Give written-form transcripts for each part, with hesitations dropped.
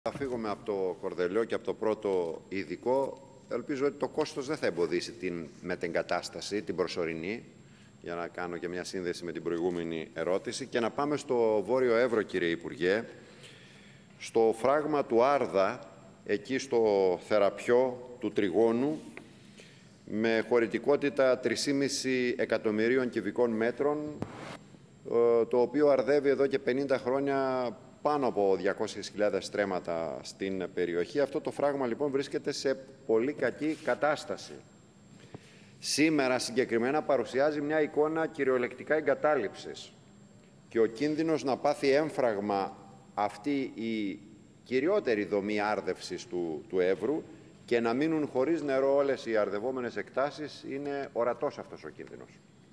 Θα φύγουμε από το Κορδελιό και από το πρώτο ειδικό. Ελπίζω ότι το κόστος δεν θα εμποδίσει την μετεγκατάσταση, την προσωρινή, για να κάνω και μια σύνδεση με την προηγούμενη ερώτηση, και να πάμε στο Βόρειο Εύρο, κύριε Υπουργέ, στο φράγμα του Άρδα, εκεί στο Θεραπιό του Τριγώνου, με χωρητικότητα 3,5 εκατομμυρίων κυβικών μέτρων, το οποίο αρδεύει εδώ και 50 χρόνια πάνω από 200.000 στρέμματα στην περιοχή. Αυτό το φράγμα λοιπόν βρίσκεται σε πολύ κακή κατάσταση. Σήμερα συγκεκριμένα παρουσιάζει μια εικόνα κυριολεκτικά εγκατάλειψης και ο κίνδυνος να πάθει έμφραγμα αυτή η κυριότερη δομή άρδευσης του Εύρου και να μείνουν χωρίς νερό όλες οι αρδευόμενες εκτάσεις είναι ορατός αυτός ο κίνδυνος.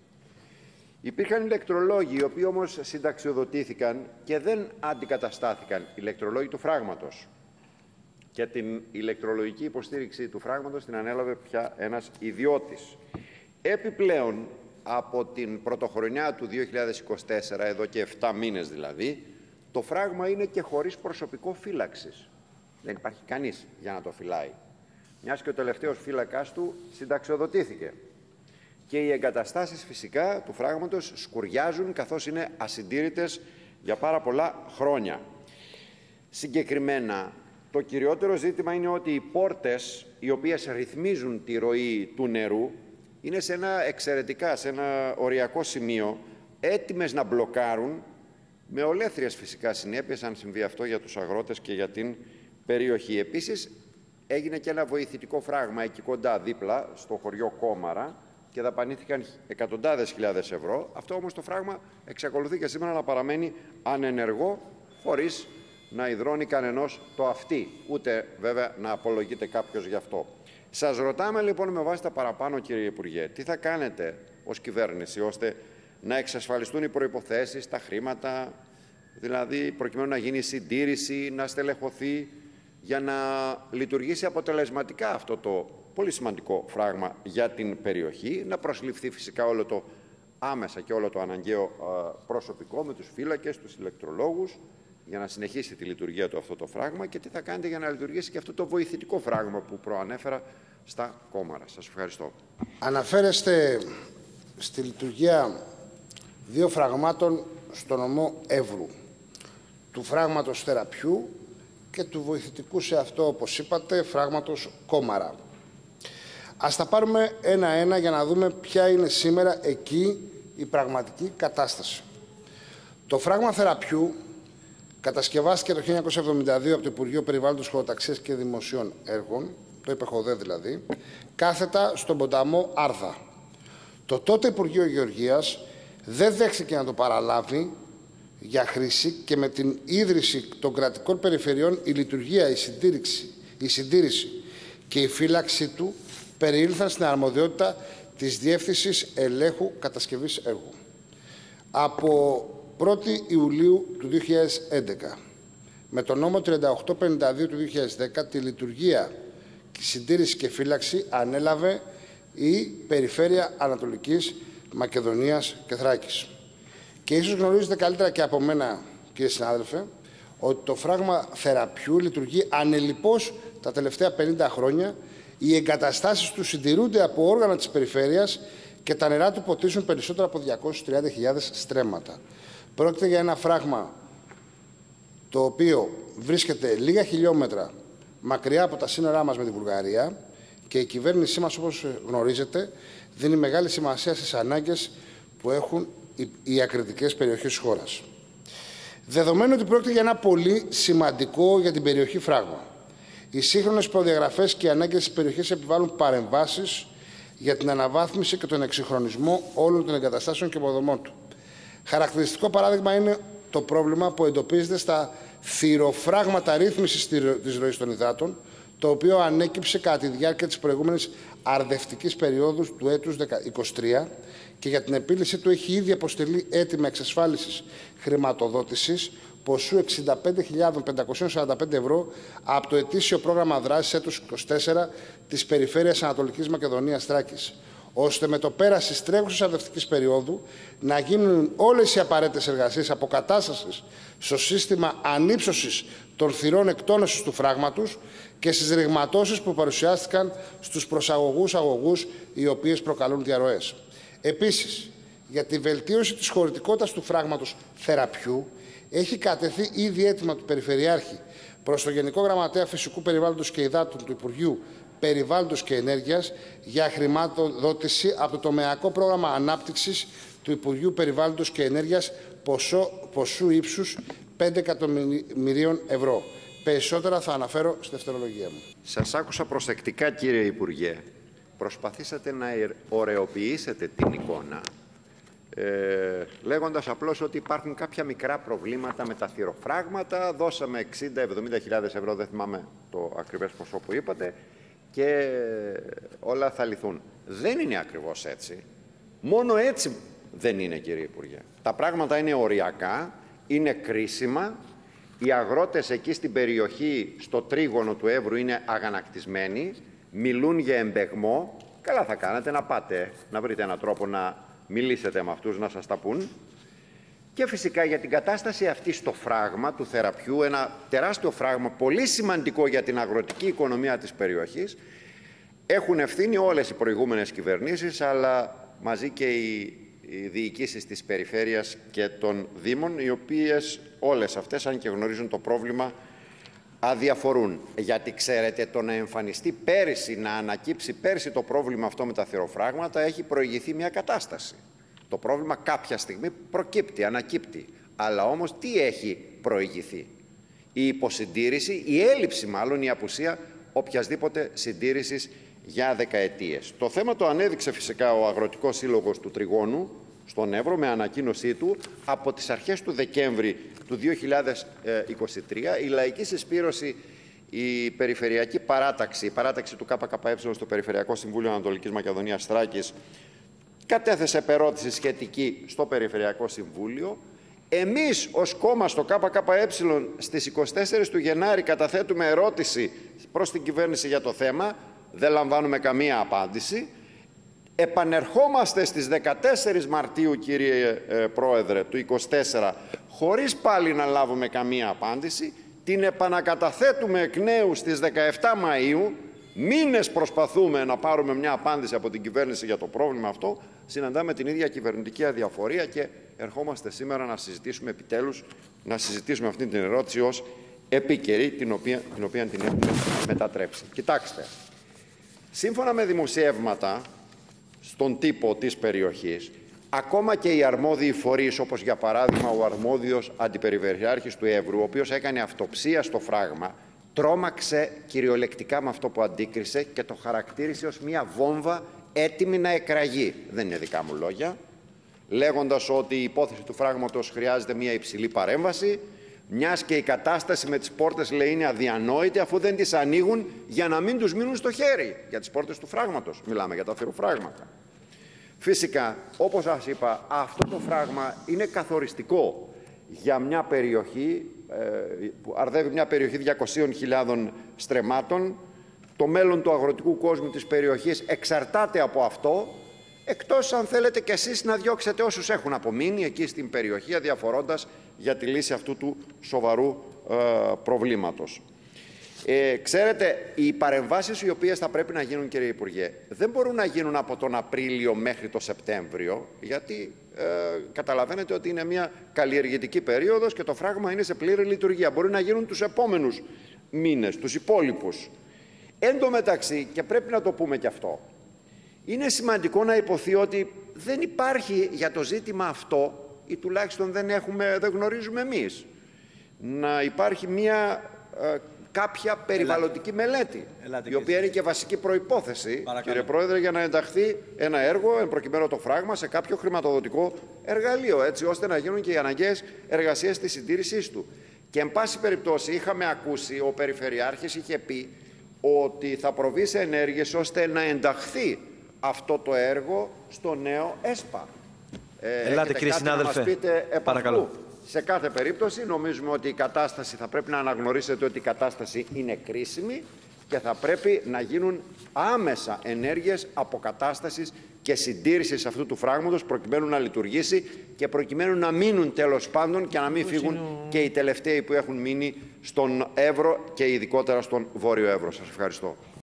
Υπήρχαν ηλεκτρολόγοι, οι οποίοι όμως συνταξιοδοτήθηκαν και δεν αντικαταστάθηκαν, ηλεκτρολόγοι του φράγματος. Και την ηλεκτρολογική υποστήριξη του φράγματος την ανέλαβε πια ένας ιδιώτης. Επιπλέον, από την πρωτοχρονιά του 2024, εδώ και 7 μήνες δηλαδή, το φράγμα είναι και χωρίς προσωπικό φύλαξης. Δεν υπάρχει κανείς για να το φυλάει. Μιας και ο τελευταίος φύλακας του συνταξιοδοτήθηκε. Και οι εγκαταστάσεις φυσικά του φράγματος σκουριάζουν, καθώς είναι ασυντήρητες για πάρα πολλά χρόνια. Συγκεκριμένα, το κυριότερο ζήτημα είναι ότι οι πόρτες, οι οποίες ρυθμίζουν τη ροή του νερού, είναι σε ένα οριακό σημείο, έτοιμες να μπλοκάρουν, με ολέθριες φυσικά συνέπειες, αν συμβεί αυτό, για τους αγρότες και για την περιοχή. Επίσης, έγινε και ένα βοηθητικό φράγμα εκεί κοντά, δίπλα, στο χωριό Κόμαρα, και δαπανήθηκαν εκατοντάδες χιλιάδες ευρώ. Αυτό όμως το φράγμα εξακολουθεί και σήμερα να παραμένει ανενεργό, χωρίς να υδρώνει κανενός το αυτί, ούτε βέβαια να απολογείται κάποιος γι' αυτό. Σας ρωτάμε λοιπόν με βάση τα παραπάνω, κύριε Υπουργέ, τι θα κάνετε ως κυβέρνηση ώστε να εξασφαλιστούν οι προϋποθέσεις, τα χρήματα, δηλαδή προκειμένου να γίνει συντήρηση, να στελεχωθεί, για να λειτουργήσει αποτελεσματικά αυτό το πολύ σημαντικό φράγμα για την περιοχή, να προσληφθεί φυσικά όλο το άμεσα και όλο το αναγκαίο προσωπικό με τους φύλακες, τους ηλεκτρολόγους, για να συνεχίσει τη λειτουργία του αυτό το φράγμα, και τι θα κάνετε για να λειτουργήσει και αυτό το βοηθητικό φράγμα που προανέφερα στα Κόμαρα. Σας ευχαριστώ. Αναφέρεστε στη λειτουργία 2 φραγμάτων στο νομό Εύρου, του φράγματος Θεραπιού και του βοηθητικού σε αυτό, όπως είπατε, φράγματος Κόμαρα. Ας τα πάρουμε ένα-ένα για να δούμε ποια είναι σήμερα εκεί η πραγματική κατάσταση. Το φράγμα Θεραπιού κατασκευάστηκε το 1972 από το Υπουργείο Περιβάλλοντος, Χωροταξίας και Δημοσίων Έργων, το ΕΠΕΧΟΔΕ δηλαδή, κάθετα στον ποταμό Άρδα. Το τότε Υπουργείο Γεωργίας δεν δέχθηκε να το παραλάβει για χρήση και με την ίδρυση των κρατικών περιφερειών η λειτουργία, η συντήρηση και η φύλαξη του περιήλθαν στην αρμοδιότητα της Διεύθυνσης Ελέγχου Κατασκευής Έργου. Από 1η Ιουλίου του 2011, με τον νόμο 3852 του 2010, τη λειτουργία, συντήρηση και φύλαξη ανέλαβε η Περιφέρεια Ανατολικής Μακεδονίας και Θράκης. Και ίσως γνωρίζετε καλύτερα και από μένα, κύριε συνάδελφε, ότι το φράγμα Θεραπιού λειτουργεί ανελιπώς τα τελευταία 50 χρόνια. Οι εγκαταστάσεις του συντηρούνται από όργανα της περιφέρειας και τα νερά του ποτίζουν περισσότερα από 230.000 στρέμματα. Πρόκειται για ένα φράγμα το οποίο βρίσκεται λίγα χιλιόμετρα μακριά από τα σύνορά μας με τη Βουλγαρία, και η κυβέρνησή μας, όπως γνωρίζετε, δίνει μεγάλη σημασία στις ανάγκες που έχουν οι ακριτικές περιοχές της χώρας. Δεδομένου ότι πρόκειται για ένα πολύ σημαντικό για την περιοχή φράγμα, οι σύγχρονες προδιαγραφές και οι ανάγκες της περιοχής επιβάλλουν παρεμβάσεις για την αναβάθμιση και τον εξυγχρονισμό όλων των εγκαταστάσεων και υποδομών του. Χαρακτηριστικό παράδειγμα είναι το πρόβλημα που εντοπίζεται στα θυροφράγματα ρύθμισης της ροής των υδάτων, το οποίο ανέκυψε κατά τη διάρκεια της προηγούμενης αρδευτικής περίοδου του έτους 2023, και για την επίλυση του έχει ήδη αποστελεί αίτημα εξασφάλισης χρηματοδότησης ποσού 65.545 ευρώ από το ετήσιο πρόγραμμα δράσης έτους 24 της Περιφέρειας Ανατολικής Μακεδονίας Θράκης. ώστε με το πέρας της τρέχουσας αδευτικής περίοδου να γίνουν όλες οι απαραίτητες εργασίες αποκατάστασης στο σύστημα ανύψωσης των θυρών εκτόνωσης του φράγματος και στις ρηγματώσεις που παρουσιάστηκαν στους προσαγωγούς-αγωγούς, οι οποίες προκαλούν διαρροές. Επίσης, για τη βελτίωση της χωρητικότητας του φράγματος Θεραπιού, έχει κατεθεί ήδη αίτημα του Περιφερειάρχη προς το Γενικό Γραμματέα Φυσικού Περιβάλλοντος και Υδάτων του Υπουργείου Περιβάλλοντος και Ενέργειας για χρηματοδότηση από το τομεακό πρόγραμμα ανάπτυξης του Υπουργείου Περιβάλλοντος και Ενέργειας ποσού ύψους 5 εκατομμυρίων ευρώ. Περισσότερα θα αναφέρω στη δευτερολογία μου. Σας άκουσα προσεκτικά, κύριε Υπουργέ. Προσπαθήσατε να ωρεοποιήσετε την εικόνα, λέγοντας απλώς ότι υπάρχουν κάποια μικρά προβλήματα με τα θυροφράγματα. Δώσαμε 60-70.000 ευρώ, δεν θυμάμαι το ακριβές ποσό που είπατε, και όλα θα λυθούν. Δεν είναι ακριβώς έτσι. Μόνο έτσι δεν είναι, κύριε Υπουργέ. Τα πράγματα είναι οριακά, είναι κρίσιμα. Οι αγρότες εκεί στην περιοχή, στο τρίγωνο του Εύρου, είναι αγανακτισμένοι, μιλούν για εμπεγμό. Καλά θα κάνετε να πάτε, να βρείτε έναν τρόπο να μιλήσετε με αυτούς, να σας τα πούν. Και φυσικά για την κατάσταση αυτή στο φράγμα του Θεραπιού, ένα τεράστιο φράγμα, πολύ σημαντικό για την αγροτική οικονομία της περιοχής, έχουν ευθύνη όλες οι προηγούμενες κυβερνήσεις, αλλά μαζί και οι διοικήσεις της περιφέρειας και των Δήμων, οι οποίες όλες αυτές, αν και γνωρίζουν το πρόβλημα, αδιαφορούν. Γιατί ξέρετε, το να εμφανιστεί πέρυσι, να ανακύψει πέρυσι το πρόβλημα αυτό με τα θυροφράγματα, έχει προηγηθεί μια κατάσταση. Το πρόβλημα κάποια στιγμή προκύπτει, ανακύπτει. Αλλά όμως τι έχει προηγηθεί? Η υποσυντήρηση, η έλλειψη μάλλον, η απουσία οποιασδήποτε συντήρησης για δεκαετίες. Το θέμα το ανέδειξε φυσικά ο Αγροτικός Σύλλογος του Τριγώνου στον Εύρο με ανακοίνωσή του από τις αρχές του Δεκέμβρη του 2023. Η Λαϊκή Συσπήρωση, η Περιφερειακή Παράταξη, η παράταξη του ΚΚΕ στο Περιφερειακό Συμβούλιο Ανατολικής Μακεδονίας Θράκης, κατέθεσε επερώτηση σχετική στο Περιφερειακό Συμβούλιο. Εμείς ως κόμμα στο ΚΚΕ στις 24 του Γενάρη καταθέτουμε ερώτηση προς την κυβέρνηση για το θέμα. Δεν λαμβάνουμε καμία απάντηση. Επανερχόμαστε στις 14 Μαρτίου, κύριε Πρόεδρε, του 2024, χωρίς πάλι να λάβουμε καμία απάντηση. Την επανακαταθέτουμε εκ νέου στις 17 Μαΐου. Μήνες προσπαθούμε να πάρουμε μια απάντηση από την κυβέρνηση για το πρόβλημα αυτό. Συναντάμε την ίδια κυβερνητική αδιαφορία και ερχόμαστε σήμερα να συζητήσουμε επιτέλους, να συζητήσουμε αυτή την ερώτηση ως επίκαιρη, την οποία την έχουμε μετατρέψει. Κοιτάξτε, σύμφωνα με δημοσιεύματα στον τύπο της περιοχής, ακόμα και οι αρμόδιοι φορείς, όπως για παράδειγμα ο αρμόδιος αντιπεριφερειάρχης του Εύρου, ο οποίος έκανε αυτοψία στο φράγμα, τρόμαξε κυριολεκτικά με αυτό που αντίκρισε και το χαρακτήρισε ως μια βόμβα έτοιμη να εκραγεί. Δεν είναι δικά μου λόγια. Λέγοντας ότι η υπόθεση του φράγματος χρειάζεται μια υψηλή παρέμβαση, μιας και η κατάσταση με τις πόρτες, λέει, είναι αδιανόητη, αφού δεν τις ανοίγουν για να μην τους μείνουν στο χέρι. Για τις πόρτες του φράγματος μιλάμε, για τα θυροφράγματα. Φυσικά, όπως σας είπα, αυτό το φράγμα είναι καθοριστικό για μια περιοχή που αρδεύει μια περιοχή 200.000 στρεμμάτων. Το μέλλον του αγροτικού κόσμου της περιοχής εξαρτάται από αυτό, εκτός αν θέλετε κι εσείς να διώξετε όσους έχουν απομείνει εκεί στην περιοχή, αδιαφορώντας για τη λύση αυτού του σοβαρού προβλήματος. Ξέρετε, οι παρεμβάσεις οι οποίες θα πρέπει να γίνουν, κύριε Υπουργέ, δεν μπορούν να γίνουν από τον Απρίλιο μέχρι το Σεπτέμβριο, γιατί καταλαβαίνετε ότι είναι μια καλλιεργητική περίοδος και το φράγμα είναι σε πλήρη λειτουργία. Μπορεί να γίνουν τους επόμενους μήνες, τους υπόλοιπους. Εν τω μεταξύ, και πρέπει να το πούμε και αυτό, είναι σημαντικό να υποθεί ότι δεν υπάρχει για το ζήτημα αυτό, ή τουλάχιστον δεν γνωρίζουμε εμείς, να υπάρχει μια κάποια περιβαλλοντική μελέτη, η οποία είναι και βασική προϋπόθεση, κύριε Πρόεδρε, για να ενταχθεί ένα έργο, εν προκειμένου το φράγμα, σε κάποιο χρηματοδοτικό εργαλείο, έτσι ώστε να γίνουν και οι αναγκαίες εργασίες στη συντήρησής του. Και εν πάση περιπτώσει είχαμε ακούσει, ο Περιφερειάρχης είχε πει ότι θα προβεί σε ενέργειες ώστε να ενταχθεί αυτό το έργο στο νέο ΕΣΠΑ. Ελάτε, κύριε συνάδελφε, παρακαλώ. Σε κάθε περίπτωση νομίζουμε ότι η κατάσταση, θα πρέπει να αναγνωρίσετε ότι η κατάσταση είναι κρίσιμη και θα πρέπει να γίνουν άμεσα ενέργειες αποκατάστασης και συντήρησης αυτού του φράγματος προκειμένου να λειτουργήσει και προκειμένου να μείνουν τέλος πάντων και να μην φύγουν και οι τελευταίοι που έχουν μείνει στον Εύρο και ειδικότερα στον Βόρειο Εύρο. Σας ευχαριστώ.